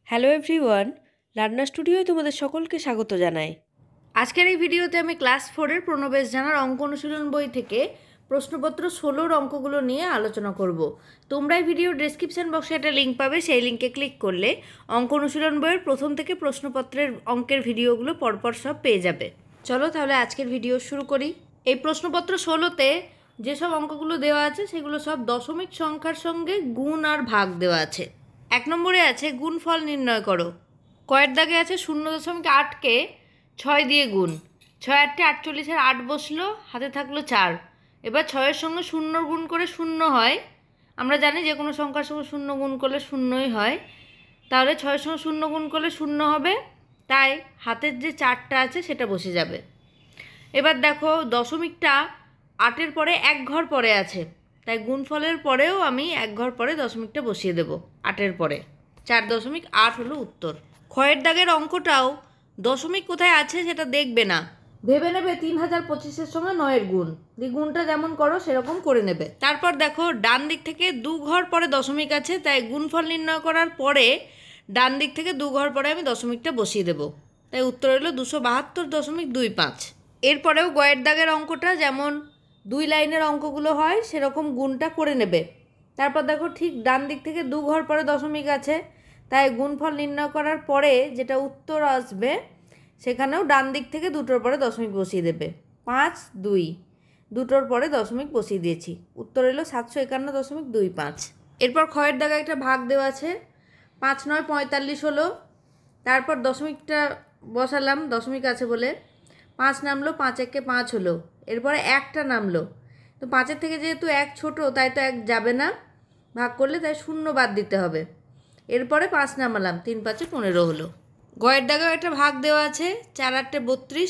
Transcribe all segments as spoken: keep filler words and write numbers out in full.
Hello everyone, রান্না স্টুডিওয় তোমাদের সকলকে স্বাগত জানাই। আজকের এই ভিডিওতে আমি ক্লাস ফোরের প্রণবেশ জানার অঙ্ক অনুশীলন বই থেকে প্রশ্নপত্র ষোলোর অঙ্কগুলো নিয়ে আলোচনা করব। তোমরা এই ভিডিওর ডেসক্রিপশন বক্সে একটা লিঙ্ক পাবে, সেই লিঙ্কে ক্লিক করলে অঙ্ক অনুশীলন বইয়ের প্রথম থেকে প্রশ্নপত্রের অঙ্কের ভিডিওগুলো পরপর সব পেয়ে যাবে। চলো তাহলে আজকের ভিডিও শুরু করি। এই প্রশ্নপত্র ষোলোতে যেসব অঙ্কগুলো দেওয়া আছে সেগুলো সব দশমিক সংখ্যার সঙ্গে গুণ আর ভাগ দেওয়া আছে। এক নম্বরে আছে গুণফল নির্ণয় করো। কয়ের দাগে আছে শূন্য দশমিক আটকে ছয় দিয়ে গুণ। ছয় আটটে আটচল্লিশের আট বসলো, হাতে থাকলো চার। এবার ছয়ের সঙ্গে শূন্য গুণ করে শূন্য হয়। আমরা জানি যে কোনো সংখ্যার সঙ্গে শূন্য গুণ করলে শূন্যই হয়, তাহলে ছয়ের সঙ্গে শূন্য গুণ করলে শূন্য হবে, তাই হাতের যে চারটা আছে সেটা বসে যাবে। এবার দেখো দশমিকটা আটের পরে এক ঘর পরে আছে, তাই গুণফলের পরেও আমি এক ঘর পরে দশমিকটা বসিয়ে দেব আটের পরে। চার দশমিক আট হলো উত্তর। ক্ষয়ের দাগের অঙ্কটাও দশমিক কোথায় আছে সেটা দেখবে না, ভেবে নেবে তিন হাজার পঁচিশের সঙ্গে নয়ের গুণ, দিয়ে গুণটা যেমন করো সেরকম করে নেবে। তারপর দেখো ডান দিক থেকে দু ঘর পরে দশমিক আছে, তাই গুণফল নির্ণয় করার পরে ডান দিক থেকে দু ঘর পরে আমি দশমিকটা বসিয়ে দেব, তাই উত্তর হলো দুশো বাহাত্তর দশমিক দুই পাঁচ। এরপরেও গয়ের দাগের অঙ্কটা যেমন দুই লাইনের অঙ্কগুলো হয় সেরকম গুণটা করে নেবে। তারপর দেখো ঠিক ডান দিক থেকে দু ঘর পরে দশমিক আছে, তাই গুণফল নির্ণয় করার পরে যেটা উত্তর আসবে সেখানেও ডান দিক থেকে দুটোর পরে দশমিক বসিয়ে দেবে। পাঁচ দুই, দুটোর পরে দশমিক বসিয়ে দিয়েছি, উত্তর এলো সাতশো একান্ন দশমিক দুই পাঁচ। এরপর ক্ষয়ের দাগে একটা ভাগ দেওয়া আছে, পাঁচ নয় পঁয়তাল্লিশ হলো। তারপর দশমিকটা বসালাম, দশমিক আছে বলে পাঁচ নামলো, পাঁচ একে পাঁচ হলো। এরপরে একটা নামলো, তো পাঁচের থেকে যেহেতু এক ছোট তাই তো এক যাবে না, ভাগ করলে তাই শূন্য বাদ দিতে হবে। এরপরে পাঁচ নামালাম, তিন পাঁচে পনেরো হলো। গয়ের দাগেও একটা ভাগ দেওয়া আছে, চার আটটে বত্রিশ।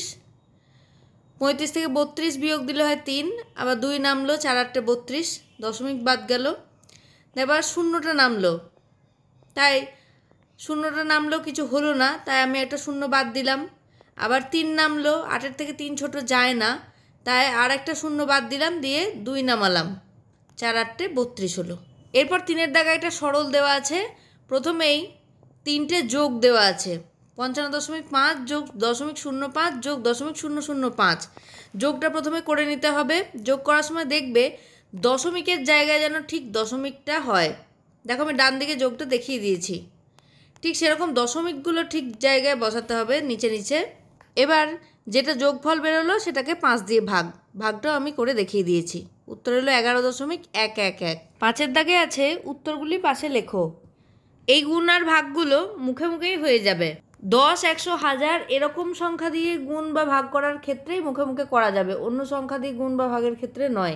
পঁয়ত্রিশ থেকে বত্রিশ বিয়োগ দিলে হয় তিন, আবার দুই নামলো, চার আটটে বত্রিশ, দশমিক বাদ গেল। এবার শূন্যটা নামলো, তাই শূন্যটা নামলো কিছু হলো না, তাই আমি একটা শূন্য বাদ দিলাম। আবার তিন নামলো, আটের থেকে তিন ছোট যায় না, তাই আর একটা শূন্য বাদ দিলাম, দিয়ে দুই নামালাম, চার আটটে বত্রিশ হলো। এরপর তিনের দাগে একটা সরল দেওয়া আছে, প্রথমেই তিনটে যোগ দেওয়া আছে, পঞ্চান্ন দশমিক পাঁচ যোগ দশমিক শূন্য পাঁচ যোগ দশমিক শূন্য শূন্য পাঁচ। যোগটা প্রথমে করে নিতে হবে। যোগ করার সময় দেখবে দশমিকের জায়গায় যেন ঠিক দশমিকটা হয়। দেখো আমি ডান দিকে যোগটা দেখিয়ে দিয়েছি, ঠিক সেরকম দশমিকগুলো ঠিক জায়গায় বসাতে হবে নিচে নিচে। এবার যেটা যোগফল বেরোলো সেটাকে পাঁচ দিয়ে ভাগ, ভাগটাও আমি করে দেখিয়ে দিয়েছি, উত্তর হলো এগারো দশমিক এক এক এক। পাঁচের দাগে আছে উত্তরগুলি পাশে লেখো। এই গুণ আর ভাগগুলো মুখে মুখেই হয়ে যাবে। দশ একশো হাজার এরকম সংখ্যা দিয়ে গুণ বা ভাগ করার ক্ষেত্রেই মুখে মুখে করা যাবে, অন্য সংখ্যা দিয়ে গুণ বা ভাগের ক্ষেত্রে নয়।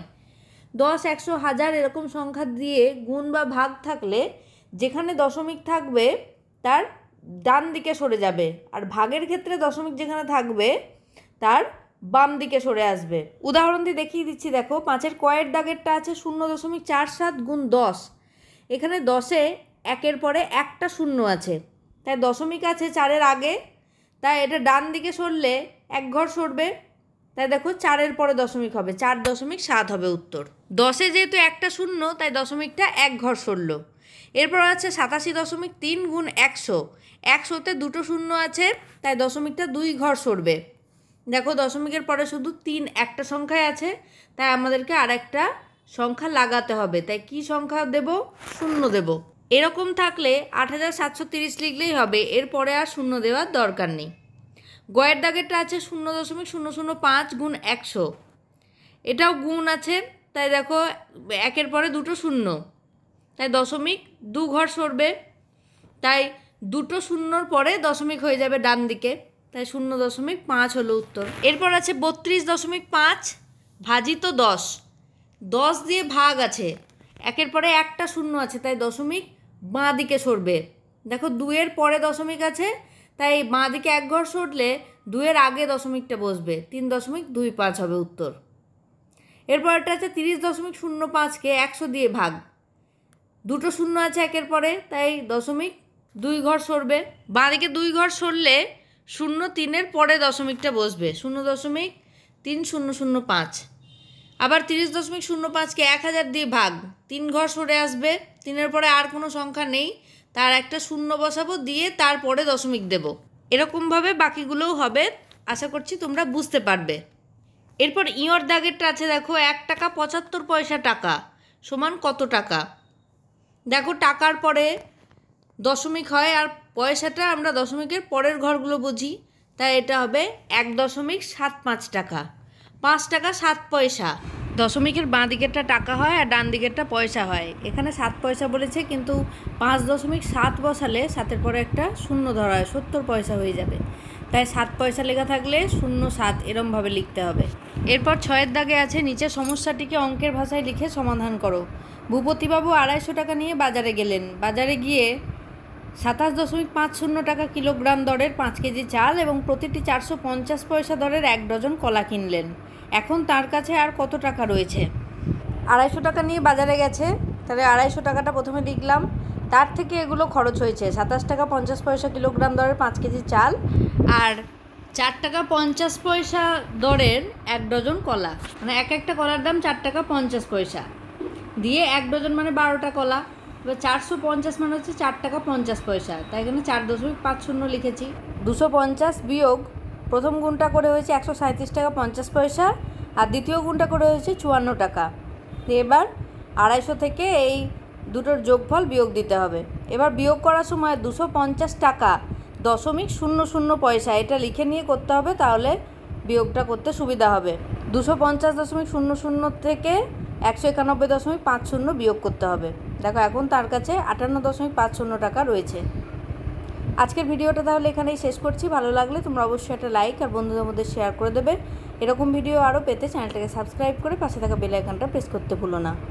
দশ একশো হাজার এরকম সংখ্যা দিয়ে গুণ বা ভাগ থাকলে যেখানে দশমিক থাকবে তার ডান দিকে সরে যাবে, আর ভাগের ক্ষেত্রে দশমিক যেখানে থাকবে তার বাম দিকে সরে আসবে। উদাহরণ দিয়ে দেখিয়ে দিচ্ছি, দেখো পাঁচের কয়ের দাগেরটা আছে শূন্য দশমিক চার সাত গুণ দশ। এখানে দশে একের পরে একটা শূন্য আছে, তাই দশমিক আছে চারের আগে, তাই এটা ডান দিকে সরলে এক ঘর সরবে, তাই দেখো চারের পরে দশমিক হবে, চার দশমিক সাত হবে উত্তর। দশে যেহেতু একটা শূন্য তাই দশমিকটা এক ঘর সরল। এরপর আছে সাতাশি দশমিক তিন গুণ একশো। একশোতে দুটো শূন্য আছে, তাই দশমিকটা দুই ঘর সরবে। দেখো দশমিকের পরে শুধু তিন একটা সংখ্যায় আছে, তাই আমাদেরকে আর একটা সংখ্যা লাগাতে হবে, তাই কি সংখ্যা দেব? শূন্য দেব। এরকম থাকলে আট হাজার সাতশো তিরিশ লিখলেই হবে, এরপরে আর শূন্য দেওয়ার দরকার নেই। গয়ের দাগেরটা আছে শূন্য দশমিক শূন্য শূন্য পাঁচ গুণ একশো। এটাও গুণ আছে, তাই দেখো একের পরে দুটো শূন্য, তাই দশমিক দু ঘর সরবে, তাই দুটো শূন্যর পরে দশমিক হয়ে যাবে ডান দিকে, তাই শূন্য দশমিক পাঁচ হলো উত্তর। এরপর আছে বত্রিশ দশমিক পাঁচ ভাজিত দশ। দশ দিয়ে ভাগ আছে, একের পরে একটা শূন্য আছে, তাই দশমিক বাঁ দিকে সরবে। দেখো দুয়ের পরে দশমিক আছে, তাই বাঁ দিকে এক ঘর সরলে দুয়ের আগে দশমিকটা বসবে, তিন দশমিক দুই পাঁচ হবে উত্তর। এরপর একটা আছে তিরিশ দশমিক শূন্য পাঁচকে একশো দিয়ে ভাগ। দুটো শূন্য আছে একের পরে, তাই দশমিক দুই ঘর সরবে। বাঁ দিকে দুই ঘর সরলে শূন্য তিনের পরে দশমিকটা বসবে, শূন্য দশমিক তিন শূন্য শূন্য পাঁচ। আবার তিরিশ দশমিক শূন্য পাঁচকে এক হাজার দিয়ে ভাগ, তিন ঘর সরে আসবে, তিনের পরে আর কোনো সংখ্যা নেই, তার একটা শূন্য বসাবো, দিয়ে তারপরে দশমিক দেব। এরকমভাবে বাকিগুলোও হবে, আশা করছি তোমরা বুঝতে পারবে। এরপর ইঁয়র দাগেরটা আছে, দেখো এক টাকা পঁচাত্তর পয়সা টাকা সমান কত টাকা। দেখো টাকার পরে দশমিক হয় আর পয়সাটা আমরা দশমিকের পরের ঘরগুলো বুঝি, তাই এটা হবে এক দশমিক সাত পাঁচ টাকা। পাঁচ টাকা সাত পয়সা। দশমিকের বাঁ দিকেরটা টাকা হয় আর ডান দিকেরটা পয়সা হয়। এখানে সাত পয়সা বলেছে, কিন্তু পাঁচ দশমিক সাত বসালে সাতের পরে একটা শূন্য ধরা হয়, সত্তর পয়সা হয়ে যাবে। তাই সাত পয়সা লেখা থাকলে শূন্য সাত এরমভাবে লিখতে হবে। এরপর ছয়ের দাগে আছে, নিচে সমস্যাটিকে অঙ্কের ভাষায় লিখে সমাধান করো। ভূপতিবাবু আড়াইশো টাকা নিয়ে বাজারে গেলেন। বাজারে গিয়ে সাতাশ দশমিক পাঁচ শূন্য টাকা কিলোগ্রাম দরের পাঁচ কেজি চাল এবং প্রতিটি চারশো পঞ্চাশ পয়সা দরের এক ডজন কলা কিনলেন। এখন তার কাছে আর কত টাকা রয়েছে? আড়াইশো টাকা নিয়ে বাজারে গেছে, তাহলে আড়াইশো টাকাটা প্রথমে লিখলাম। তার থেকে এগুলো খরচ হয়েছে সাতাশ টাকা পঞ্চাশ পয়সা কিলোগ্রাম দরের পাঁচ কেজি চাল আর চার টাকা পঞ্চাশ পয়সা দরের এক ডজন কলা, মানে এক একটা কলার দাম চার টাকা পঞ্চাশ পয়সা দিয়ে এক ডজন মানে বারোটা কলা। এবার চারশো পঞ্চাশ মানে হচ্ছে চার টাকা পঞ্চাশ পয়সা, তাই এখানে চার দশমিক পাঁচ শূন্য লিখেছি। দুশো পঞ্চাশ বিয়োগ প্রথম গুণটা করে হয়েছে একশো সাঁত্রিশ টাকা পঞ্চাশ পয়সা আর দ্বিতীয় গুণটা করে হয়েছে চুয়ান্ন টাকা। এবার আড়াইশো থেকে এই দুটোর যোগফল বিয়োগ দিতে হবে। এবার বিয়োগ করার সময় দুশো পঞ্চাশ টাকা দশমিক শূন্য শূন্য পয়সা এটা লিখে নিয়ে করতে হবে, তাহলে বিয়োগটা করতে সুবিধা হবে। দুশো পঞ্চাশ দশমিক শূন্য শূন্য থেকে একশো একানব্বই দশমিক পাঁচ শূন্য বিয়োগ করতে হবে। দেখো এখন তার কাছে আটান্ন দশমিক পাঁচ শূন্য টাকা রয়েছে। আজকের ভিডিওটা তাহলে এখানেই শেষ করছি। ভালো লাগলে তোমরা অবশ্যই একটা লাইক আর বন্ধুদের মধ্যে শেয়ার করে দেবে। এরকম ভিডিও আরও পেতে চ্যানেলটাকে সাবস্ক্রাইব করে পাশে থাকা বেল আইকনটা প্রেস করতে ভুলো না।